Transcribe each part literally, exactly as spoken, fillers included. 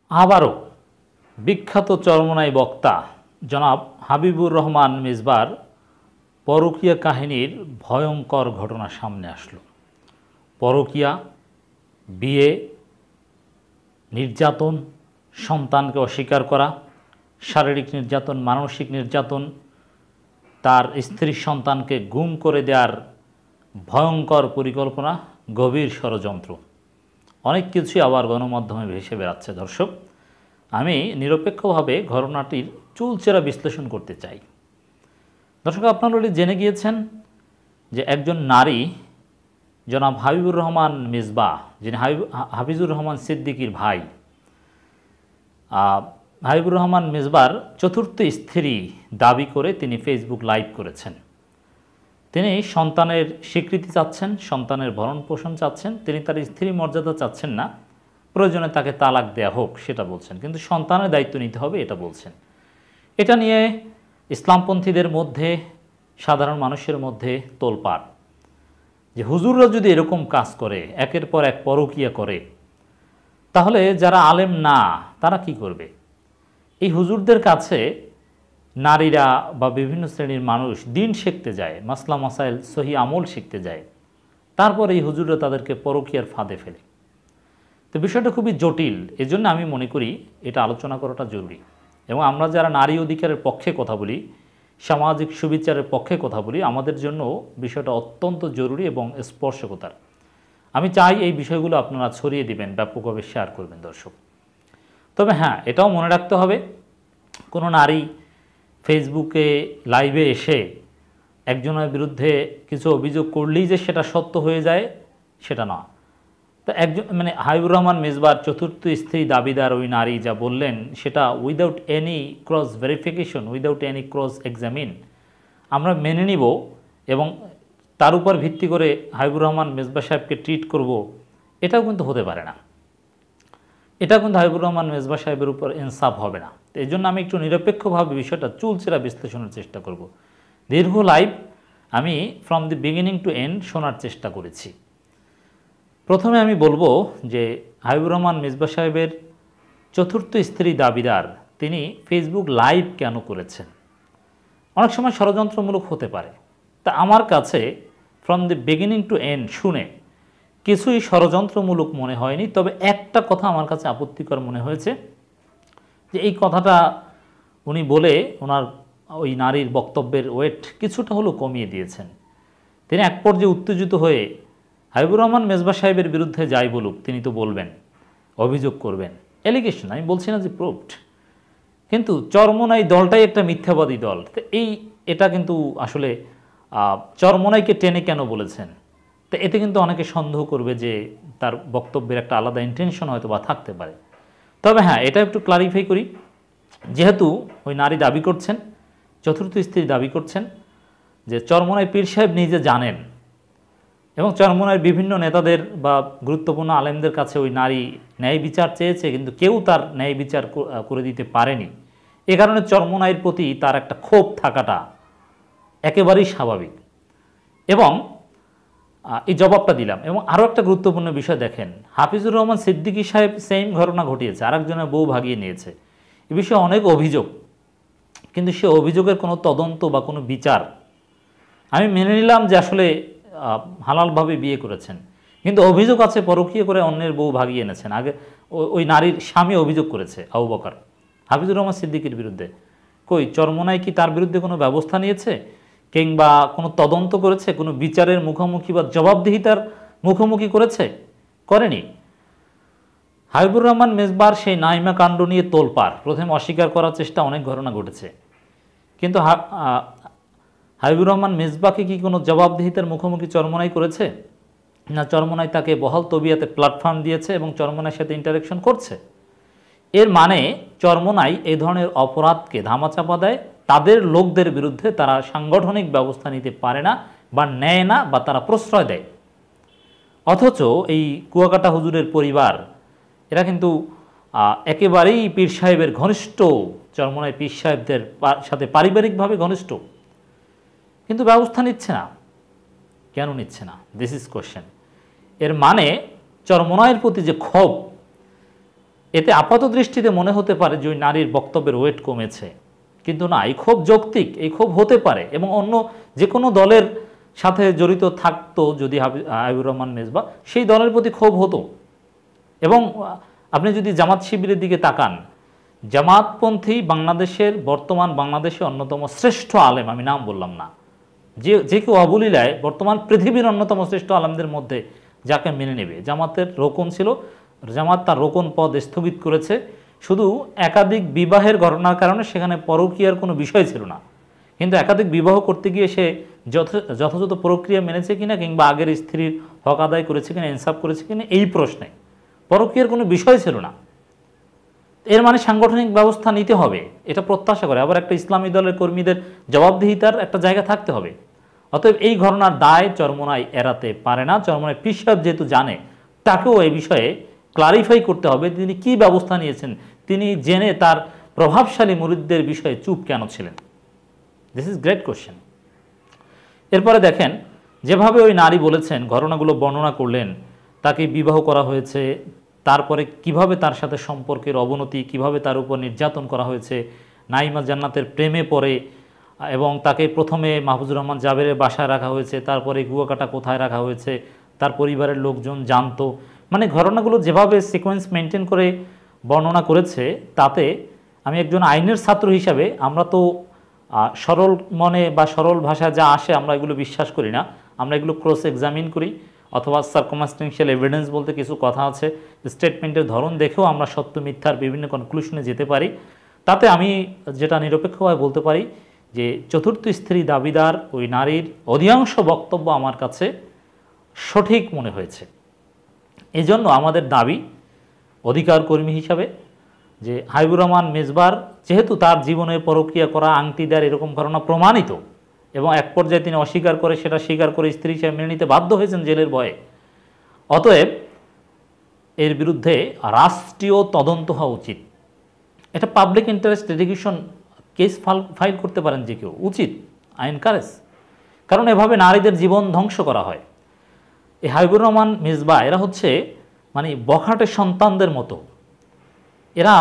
আবারও বিখ্যাত চরমোনাই বক্তা জনাব হাবিবুর রহমান মিসবার পরকীয়া কাহিনীর ভয়ঙ্কর ঘটনা সামনে আসলো। পরকীয়া, বিয়ে, নির্যাতন, সন্তানকে অস্বীকার করা, শারীরিক নির্যাতন, মানসিক নির্যাতন, তার স্ত্রীর সন্তানকে গুম করে দেওয়ার ভয়ঙ্কর পরিকল্পনা, গভীর ষড়যন্ত্র, অনেক কিছুই আবার গণমাধ্যমে ভেসে বেড়াচ্ছে। দর্শক, আমি নিরপেক্ষভাবে ঘটনাটির চুলচেরা বিশ্লেষণ করতে চাই। দর্শক, আপনারা অলরেডি জেনে গিয়েছেন যে একজন নারী জনাব হাবিবুর রহমান মিসবাহ, যিনি হাফিজুর রহমান সিদ্দিকীর ভাই, হাবিবুর রহমান মিসবার চতুর্থ স্ত্রী দাবি করে তিনি ফেসবুক লাইভ করেছেন। তিনি সন্তানের স্বীকৃতি চাচ্ছেন, সন্তানের ভরণ পোষণ চাচ্ছেন, তিনি তার স্ত্রী মর্যাদা চাচ্ছেন না, প্রয়োজনে তাকে তালাক দেয়া হোক সেটা বলছেন, কিন্তু সন্তানের দায়িত্ব নিতে হবে এটা বলছেন। এটা নিয়ে ইসলামপন্থীদের মধ্যে, সাধারণ মানুষের মধ্যে তোলপাড় যে হুজুররা যদি এরকম কাজ করে, একের পর এক পরকীয়া করে, তাহলে যারা আলেম না তারা কি করবে? এই হুজুরদের কাছে নারীরা বা বিভিন্ন শ্রেণীর মানুষ দিন শিখতে যায়, মাসলা মাসাইল সহি আমল শিখতে যায়, তারপর এই হুজুররা তাদেরকে পরকীয়ার ফাঁদে ফেলে। তো বিষয়টা খুবই জটিল, এজন্য আমি মনে করি এটা আলোচনা করাটা জরুরি। এবং আমরা যারা নারী অধিকারের পক্ষে কথা বলি, সামাজিক সুবিচারের পক্ষে কথা বলি, আমাদের জন্য বিষয়টা অত্যন্ত জরুরি এবং স্পর্শকতার। আমি চাই এই বিষয়গুলো আপনারা ছড়িয়ে দিবেন, ব্যাপকভাবে শেয়ার করবেন দর্শক। তবে হ্যাঁ, এটাও মনে রাখতে হবে, কোনো নারী ফেসবুকে লাইভে এসে একজনের বিরুদ্ধে কিছু অভিযোগ করলেই যে সেটা সত্য হয়ে যায় সেটা না। তো একজন মানে হাবিবুর রহমান মিসবার চতুর্থ স্ত্রী দাবিদার ওই নারী যা বললেন সেটা without any cross verification, without any cross examine আমরা মেনে নিব এবং তার উপর ভিত্তি করে হাবিবুর রহমান মিসবা সাহেবকে ট্রিট করব, এটাও কিন্তু হতে পারে না। এটা কিন্তু হাবিবুর রহমান মিসবা সাহেবের উপর ইনসাফ হবে না। তো এই জন্য আমি একটু নিরপেক্ষভাবে বিষয়টা চুলচেরা বিশ্লেষণের চেষ্টা করব। দীর্ঘ লাইভ আমি from the beginning to end শোনার চেষ্টা করেছি। প্রথমে আমি বলবো যে হাবিবুর রহমান মিসবা সাহেবের চতুর্থ স্ত্রী দাবিদার তিনি ফেসবুক লাইভ কেন করেছেন? অনেক সময় ষড়যন্ত্রমূলক হতে পারে। তা আমার কাছে from the beginning to end শুনে কিছুই ষড়যন্ত্রমূলক মনে হয়নি। তবে একটা কথা আমার কাছে আপত্তিকর মনে হয়েছে যে এই কথাটা উনি বলে ওনার ওই নারীর বক্তব্যের ওয়েট কিছুটা হলেও কমিয়ে দিয়েছেন। তিনি এক পর্যায়ে উত্তেজিত হয়ে হাবিবুর রহমান মিসবা সাহেবের বিরুদ্ধে যাই বলুক তিনি তো বলবেন, অভিযোগ করবেন, এলিগেশন, আমি বলছি না যে প্রুভড, কিন্তু চরমোনাই দলটাই একটা মিথ্যাবাদী দল। তো এই এটা কিন্তু আসলে চরমোনাইকে টেনে কেন বলেছেন? তো এতে কিন্তু অনেকে সন্দেহ করবে যে তার বক্তব্যের একটা আলাদা ইন্টেনশন হয়তো বা থাকতে পারে। তবে হ্যাঁ, এটা একটু ক্লারিফাই করি, যেহেতু ওই নারী দাবি করছেন, চতুর্থ স্ত্রী দাবি করছেন যে চরমোনাই পীর সাহেব নিজে জানেন এবং চরমোনাইয়ের বিভিন্ন নেতাদের বা গুরুত্বপূর্ণ আলেমদের কাছে ওই নারী ন্যায় বিচার চেয়েছে, কিন্তু কেউ তার ন্যায় বিচার করে দিতে পারেনি। এ কারণে চরমোনাইয়ের প্রতি তার একটা ক্ষোভ থাকাটা একেবারেই স্বাভাবিক এবং এই জবাবটা দিলাম। এবং আরও একটা গুরুত্বপূর্ণ বিষয় দেখেন, হাফিজুর রহমান সিদ্দিকী সাহেব সেম ঘটনা ঘটিয়েছে, আরেকজনের বউ ভাগিয়ে নিয়েছে। এ বিষয়ে অনেক অভিযোগ, কিন্তু সে অভিযোগের কোনো তদন্ত বা কোনো বিচার, আমি মেনে নিলাম যে আসলে হালালভাবে বিয়ে করেছেন, কিন্তু অভিযোগ আছে পরকীয়া করে অন্যের বউ ভাগিয়ে এনেছেন। আগে ওই নারীর স্বামী অভিযোগ করেছে আবু বকর হাফিজুর রহমান সিদ্দিকীর বিরুদ্ধে। কই চরমোনাই কি তার বিরুদ্ধে কোনো ব্যবস্থা নিয়েছে কিংবা কোনো তদন্ত করেছে, কোনো বিচারের মুখোমুখি বা জবাবদিহিতার মুখোমুখি করেছে? করেনি। হাবিবুর রহমান মিসবার সেই নাইমা কাণ্ড নিয়ে তোলপাড়, প্রথমে অস্বীকার করার চেষ্টা, অনেক ঘটনা ঘটেছে, কিন্তু হাবিবুর রহমান মিসবাকে কি কোনো জবাবদিহিতার মুখোমুখি চরমোনাই করেছে? না, চরমোনাই তাকে বহাল তবিয়াতে প্ল্যাটফর্ম দিয়েছে এবং চরমোনাইয়ের সাথে ইন্টারাকশন করছে। এর মানে চরমোনাই এই ধরনের অপরাধকে ধামাচাপা দেয়, তাদের লোকদের বিরুদ্ধে তারা সাংগঠনিক ব্যবস্থা নিতে পারে না বা নেয় না বা তারা প্রশ্রয় দেয়। অথচ এই কুয়াকাটা হুজুরের পরিবার এরা কিন্তু একেবারেই পীর সাহেবের ঘনিষ্ঠ, চরমোনাই পীর সাহেবদের সাথে পারিবারিকভাবে ঘনিষ্ঠ, কিন্তু ব্যবস্থা নিচ্ছে না। কেন নিচ্ছে না? This is question. এর মানে চরমোনাইয়ের প্রতি যে ক্ষোভ, এতে আপাত দৃষ্টিতে মনে হতে পারে যে ওই নারীর বক্তব্যের ওয়েট কমেছে, কিন্তু না, এই ক্ষোভ যৌক্তিক, এই ক্ষোভ হতে পারে এবং অন্য যে কোনো দলের সাথে জড়িত থাকতো যদি হাবিবুর রহমান মেজবা, সেই দলের প্রতি ক্ষোভ হতো। এবং আপনি যদি জামাত শিবিরের দিকে তাকান, জামাতপন্থী বাংলাদেশের বর্তমান বাংলাদেশে অন্যতম শ্রেষ্ঠ আলেম, আমি নাম বললাম না, যে যে কেউ অবলীলায় বর্তমান পৃথিবীর অন্যতম শ্রেষ্ঠ আলেমদের মধ্যে যাকে মেনে নেবে, জামাতের রোকন ছিল, জামাত তার রোকন পদ স্থগিত করেছে, শুধু একাধিক বিবাহের ঘটনার কারণে সেখানে পরকীয়ার কোনো বিষয় ছিল না, কিন্তু একাধিক বিবাহ করতে গিয়ে সে যথাযথ প্রক্রিয়া মেনেছে কিনা কিংবা আগের স্ত্রীর হক আদায় করেছে কিনা, ইনসাফ করেছে কিনা, এই প্রশ্নে পরকীয়ার কোনো বিষয় ছিল না। এর মানে সাংগঠনিক ব্যবস্থা নিতে হবে, এটা প্রত্যাশা করে। আবার একটা ইসলামী দলের কর্মীদের জবাবদিহিতার একটা জায়গা থাকতে হবে। অতএব এই ঘটনার দায় চরমোনাই এড়াতে পারে না। চরমোনাই পীর সাহেব যেহেতু জানে, তাকেও এই বিষয়ে ক্লারিফাই করতে হবে তিনি কি ব্যবস্থা নিয়েছেন, তিনি জেনে তার প্রভাবশালী মুরিদদের বিষয়ে চুপ কেন ছিলেন। This is great question. এরপরে দেখেন, যেভাবে ওই নারী বলেছেন, ঘটনাগুলো বর্ণনা করলেন, তাকে বিবাহ করা হয়েছে, তারপরে কিভাবে তার সাথে সম্পর্কের অবনতি, কিভাবে তার উপর নির্যাতন করা হয়েছে, নাইমা জান্নাতের প্রেমে পড়ে এবং তাকে প্রথমে মাহফুজুর রহমান জাবেরের বাসায় রাখা হয়েছে, তারপরে কুয়াকাটা কোথায় রাখা হয়েছে, তার পরিবারের লোকজন জানতো, মানে ঘটনাগুলো যেভাবে সিকোয়েন্স মেনটেন করে বর্ণনা করেছে, তাতে আমি একজন আইনের ছাত্র হিসাবে, আমরা তো সরল মনে বা সরল ভাষায় যা আসে আমরা এগুলো বিশ্বাস করি না, আমরা এগুলো ক্রস এক্সামিন করি, অথবা সার্কমস্টেন্সিয়াল এভিডেন্স বলতে কিছু কথা আছে, স্টেটমেন্টের ধরন দেখেও আমরা সত্য মিথ্যার বিভিন্ন কনক্লুশনে যেতে পারি। তাতে আমি যেটা নিরপেক্ষভাবে বলতে পারি যে চতুর্থ স্ত্রী দাবিদার ওই নারীর অধিকাংশ বক্তব্য আমার কাছে সঠিক মনে হয়েছে। এই জন্য আমাদের দাবি অধিকার কর্মী হিসাবে যে হাবিবুর রহমান মেজবার যেহেতু তার জীবনে পরকীয়া করা, আংটি দেওয়ার এরকম ঘটনা প্রমাণিত এবং এক পর্যায়ে তিনি অস্বীকার করে সেটা স্বীকার করে স্ত্রী হিসেবে মেনে নিতে বাধ্য হয়েছেন জেলের ভয়ে, অতএব এর বিরুদ্ধে রাষ্ট্রীয় তদন্ত হওয়া উচিত। এটা public interest litigation case file করতে পারেন যে কেউ, উচিত, আই এনকারেজ। কারণ এভাবে নারীদের জীবন ধ্বংস করা হয়। এই হাবিবুর রহমান মেজবা এরা হচ্ছে মানে বখাটের সন্তানদের মতো, এরা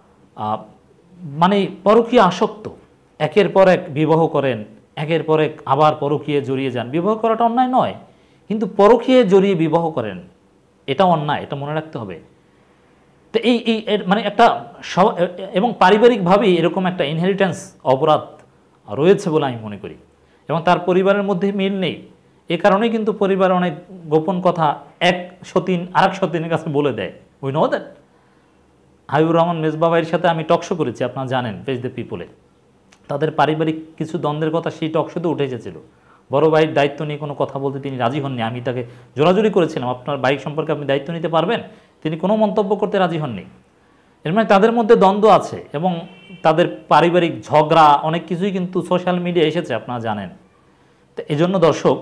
মানে পরকীয়া আসক্ত, একের পর এক বিবাহ করেন, একের পর এক আবার পরকীয়ায় জড়িয়ে যান। বিবাহ করাটা অন্যায় নয়, কিন্তু পরকীয়ায় জড়িয়ে বিবাহ করেন, এটা অন্যায়, এটা মনে রাখতে হবে। তো এই এই মানে একটা এবং পারিবারিকভাবেই এরকম একটা ইনহেরিটেন্স অপরাধ রয়েছে বলে আমি মনে করি, এবং তার পরিবারের মধ্যে মিল নেই। এ কারণেই কিন্তু পরিবার অনেক গোপন কথা এক সতীন আর এক সতীনের কাছে বলে দেয়। We know that. Habibur Rahman Mezba ভাইয়ের সাথে আমি টকশো করেছি, আপনারা জানেন, পেজ দ্য পিপলে। তাদের পারিবারিক কিছু দ্বন্দ্বের কথা সেই টকশোতে উঠে এসেছিল। বড় ভাইয়ের দায়িত্ব নিয়ে কোনো কথা বলতে তিনি রাজি হননি। আমি তাকে জোরাজুরি করেছিলাম, আপনার বাইক সম্পর্কে আপনি দায়িত্ব নিতে পারবেন? তিনি কোনো মন্তব্য করতে রাজি হননি। এর মানে তাদের মধ্যে দ্বন্দ্ব আছে এবং তাদের পারিবারিক ঝগড়া অনেক কিছুই কিন্তু সোশ্যাল মিডিয়া এসেছে, আপনারা জানেন। তো এই জন্য দর্শক,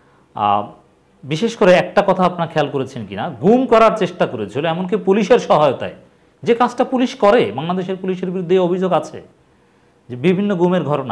বিশেষ করে একটা কথা আপনারা খেয়াল করেছেন কিনা, গুম করার চেষ্টা করেছিল, এমনকি পুলিশের সহায়তায়, যে কাজটা পুলিশ করে, বাংলাদেশের পুলিশের বিরুদ্ধে অভিযোগ আছে যে বিভিন্ন গুমের ঘটনা,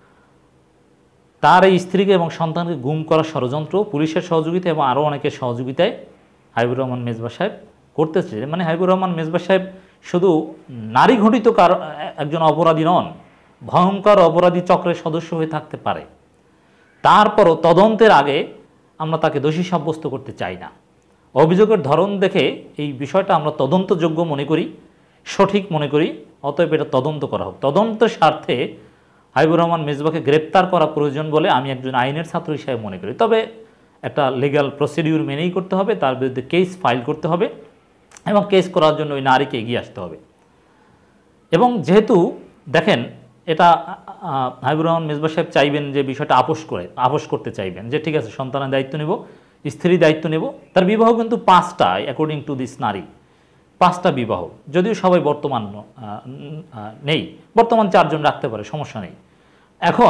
তার এই স্ত্রীকে এবং সন্তানকে গুম করার ষড়যন্ত্র পুলিশের সহযোগিতা এবং আরও অনেকের সহযোগিতায় হাবিবুর রহমান মেজবা সাহেব করতেছে। মানে হাবিবুর রহমান মেজবা সাহেব শুধু নারী ঘটিত কার একজন অপরাধী নন, ভয়ঙ্কর অপরাধী চক্রের সদস্য হয়ে থাকতে পারে। তারপরও তদন্তের আগে আমরা তাকে দোষী সাব্যস্ত করতে চাই না। অভিযোগের ধরন দেখে এই বিষয়টা আমরা তদন্তযোগ্য মনে করি, সঠিক মনে করি, অতএব এটা তদন্ত করা হোক। তদন্তের স্বার্থে হাবিবুর রহমান মেজবাকে গ্রেপ্তার করা প্রয়োজন বলে আমি একজন আইনের ছাত্র হিসেবে মনে করি। তবে একটা লিগ্যাল প্রসিডিউর মেনেই করতে হবে, তার বিরুদ্ধে কেস ফাইল করতে হবে এবং কেস করার জন্য ওই নারীকে এগিয়ে আসতে হবে। এবং যেহেতু দেখেন, এটা হাবিবুর রহমান মেজবা সাহেব চাইবেন যে বিষয়টা আপোষ করে আপোষ করতে চাইবেন যে ঠিক আছে, সন্তানের দায়িত্ব নেব, স্ত্রীর দায়িত্ব নেব। তার বিবাহ কিন্তু পাঁচটা, অ্যাকর্ডিং টু দিস নারী, পাঁচটা বিবাহ, যদিও সবাই বর্তমান নেই, বর্তমান চারজন রাখতে পারে, সমস্যা নেই। এখন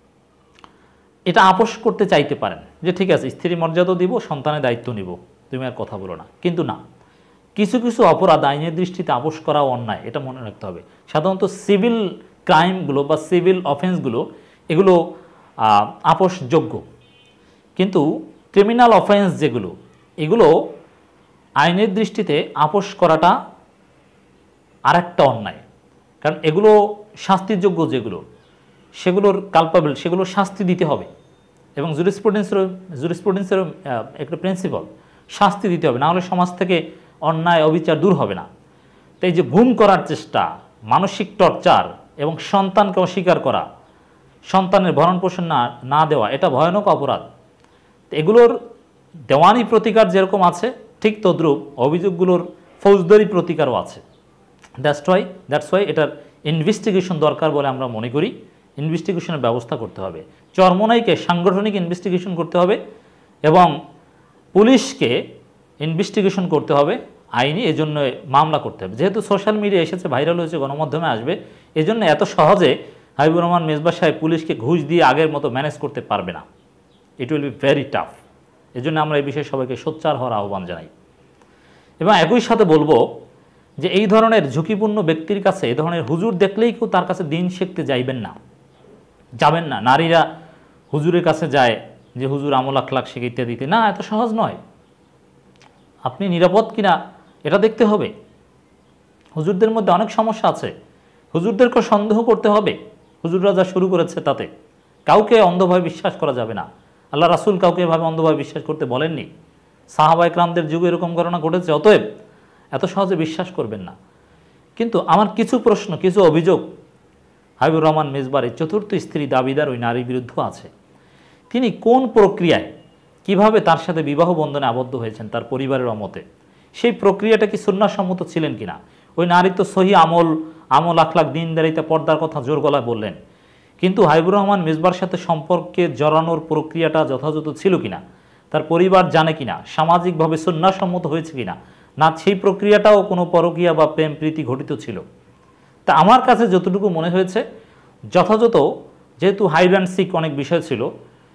এটা আপোষ করতে চাইতে পারেন যে ঠিক আছে, স্ত্রী মর্যাদা দিব, সন্তানের দায়িত্ব নিব, তুমি আর কথা বলো না। কিন্তু না, কিছু কিছু অপরাধ আইনের দৃষ্টিতে আপোষ করাও অন্যায়, এটা মনে রাখতে হবে। সাধারণত সিভিল ক্রাইমগুলো বা সিভিল অফেন্সগুলো এগুলো আপোষযোগ্য, কিন্তু ক্রিমিনাল অফেন্স যেগুলো, এগুলো আইনের দৃষ্টিতে আপোষ করাটা আর একটা অন্যায়, কারণ এগুলো শাস্তিযোগ্য যেগুলো, সেগুলোর কালপাবল, সেগুলোর শাস্তি দিতে হবে। এবং জুরিসপ্রুডেন্সের জুরিসপ্রুডেন্সের একটা প্রিন্সিপাল, শাস্তি দিতে হবে, না হলে সমাজ থেকে অন্যায় অবিচার দূর হবে না। তো এই যে গুম করার চেষ্টা, মানসিক টর্চার এবং সন্তানকে অস্বীকার করা, সন্তানের ভরণ পোষণ না না দেওয়া, এটা ভয়ানক অপরাধ। এগুলোর দেওয়ানি প্রতিকার যেরকম আছে, ঠিক তদ্রূপ অভিযোগগুলোর ফৌজদারি প্রতিকারও আছে। দ্যাটস ওয়াই দ্যাটস ওয়াই এটার ইনভেস্টিগেশন দরকার বলে আমরা মনে করি। ইনভেস্টিগেশনের ব্যবস্থা করতে হবে, চরমোনাইকে সাংগঠনিক ইনভেস্টিগেশন করতে হবে এবং পুলিশকে ইনভেস্টিগেশন করতে হবে আইনি, এজন্য মামলা করতে হবে। যেহেতু সোশ্যাল মিডিয়া এসেছে, ভাইরাল হয়েছে, গণমাধ্যমে আসবে, এজন্য এত সহজে হাবিবুর রহমান মেজবা সাহেব পুলিশকে ঘুষ দিয়ে আগের মতো ম্যানেজ করতে পারবে না। It will be very tough. এজন্য আমরা এই বিষয়ে সবাইকে সোচ্চার হওয়ার আহ্বান জানাই। এবং একই সাথে বলবো যে এই ধরনের ঝুঁকিপূর্ণ ব্যক্তির কাছে, এই ধরনের হুজুর দেখলেই কেউ তার কাছে দিন শিখতে যাইবেন না, যাবেন না। নারীরা হুজুরের কাছে যায় যে হুজুর আমল আখলাক শিখাইতে দিতে, না, এত সহজ নয়। আপনি নিরাপদ কিনা এটা দেখতে হবে। হুজুরদের মধ্যে অনেক সমস্যা আছে, হুজুরদেরকে সন্দেহ করতে হবে। হুজুররা যা শুরু করেছে তাতে কাউকে অন্ধভাবে বিশ্বাস করা যাবে না। আল্লাহ রাসূল কাউকে এভাবে অন্ধভাবে বিশ্বাস করতে বলেননি। সাহাবা ইকরামদের যুগে এরকম ঘটনা ঘটেছে, অতএব এত সহজে বিশ্বাস করবেন না। কিন্তু আমার কিছু প্রশ্ন, কিছু অভিযোগ হাবিবুর রহমান মেজবার এই চতুর্থ স্ত্রী দাবিদার ওই নারীর বিরুদ্ধে আছে। তিনি কোন প্রক্রিয়ায়, কিভাবে তার সাথে বিবাহ বন্ধনে আবদ্ধ হয়েছেন তার পরিবারের অমতে, সেই প্রক্রিয়াটা কি সুন্নাহসম্মত ছিলেন কিনা? ওই নারী তো সহি আমল আমল আখলাক দিনদারিতা পর্দার কথা জোর গলায় বললেন, কিন্তু হাবিবুর রহমান মেজবার সাথে সম্পর্কে জড়ানোর প্রক্রিয়াটা যথাযথ ছিল কিনা, তার পরিবার জানে কিনা, সামাজিকভাবে সুন্নাহসম্মত হয়েছে কিনা, না সেই প্রক্রিয়াটাও কোনো পরকীয়া বা প্রেম প্রীতি ঘটিত ছিল। তা আমার কাছে যতটুকু মনে হয়েছে যথাযথ, যেহেতু হাইড অ্যান্ড সিক অনেক বিষয় ছিল,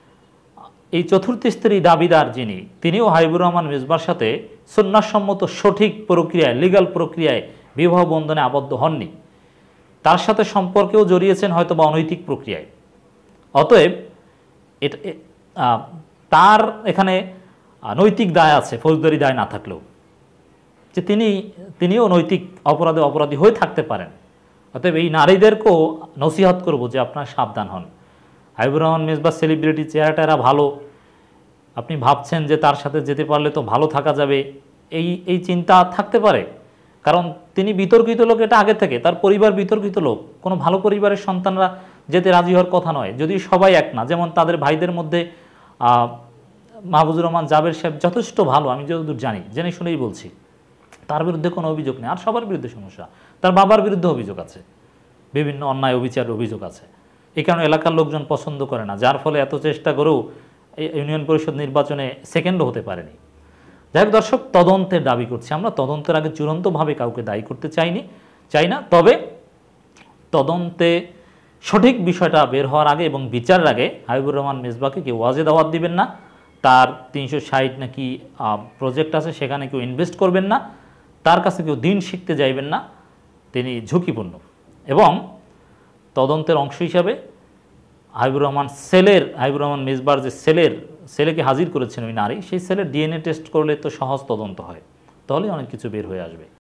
এই চতুর্থ স্ত্রী দাবিদার যিনি, তিনিও হাবিবুর রহমান মেজবার সাথে সুন্নাহসম্মত সঠিক প্রক্রিয়ায়, লিগ্যাল প্রক্রিয়ায় বিবাহ বন্ধনে আবদ্ধ হননি। তার সাথে সম্পর্কেও জড়িয়েছেন হয়তো বা অনৈতিক প্রক্রিয়ায়। অতএব এটা তার এখানে নৈতিক দায় আছে, ফৌজদারি দায় না থাকলেও, যে তিনি তিনিও নৈতিক অপরাধে অপরাধী হয়ে থাকতে পারেন। অতএব এই নারীদেরকেও নসিহত করব যে আপনারা সাবধান হন। হাবিবুর রহমান মেজবা সেলিব্রিটি, চেহারাটা ভালো, আপনি ভাবছেন যে তার সাথে যেতে পারলে তো ভালো থাকা যাবে, এই এই চিন্তা থাকতে পারে। কারণ তিনি বিতর্কিত লোক, এটা আগে থেকে, তার পরিবার বিতর্কিত লোক। কোনো ভালো পরিবারের সন্তানরা যেতে রাজি হওয়ার কথা নয়, যদি সবাই এক না। যেমন তাদের ভাইদের মধ্যে মাহফুজুর রহমান জাবের সাহেব যথেষ্ট ভালো, আমি যতদূর জানি, জেনে শুনেই বলছি, তার বিরুদ্ধে কোনো অভিযোগ নেই। আর সবার বিরুদ্ধে সমস্যা, তার বাবার বিরুদ্ধে অভিযোগ আছে, বিভিন্ন অন্যায় অবিচারের অভিযোগ আছে। এই কারণে এলাকার লোকজন পছন্দ করে না, যার ফলে এত চেষ্টা করেও ইউনিয়ন পরিষদ নির্বাচনে সেকেন্ডও হতে পারেনি। যাই হোক দর্শক, তদন্তের দাবি করছি আমরা। তদন্তের আগে চূড়ান্তভাবে কাউকে দায়ী করতে চাইনি চাই না তবে তদন্তে সঠিক বিষয়টা বের হওয়ার আগে এবং বিচারের আগে হাবিবুর রহমান মেজবাকে কেউ ওয়াজে দাওয়াত দিবেন না। তার তিনশো ষাট নাকি প্রজেক্ট আছে, সেখানে কেউ ইনভেস্ট করবেন না, তার কাছে কেউ দিন শিখতে যাইবেন না, তিনি ঝুঁকিপূর্ণ। এবং তদন্তের অংশ হিসাবে হাবিবুর রহমান সেলের হাবিবুর রহমান মেজবার যে সেলের সেলেকে হাজির করেছেন ওই নারী, সেই সেলের ডিএনএ টেস্ট করলে তো সহজ তদন্ত হয়, তাহলে অনেক কিছু বের হয়ে আসবে।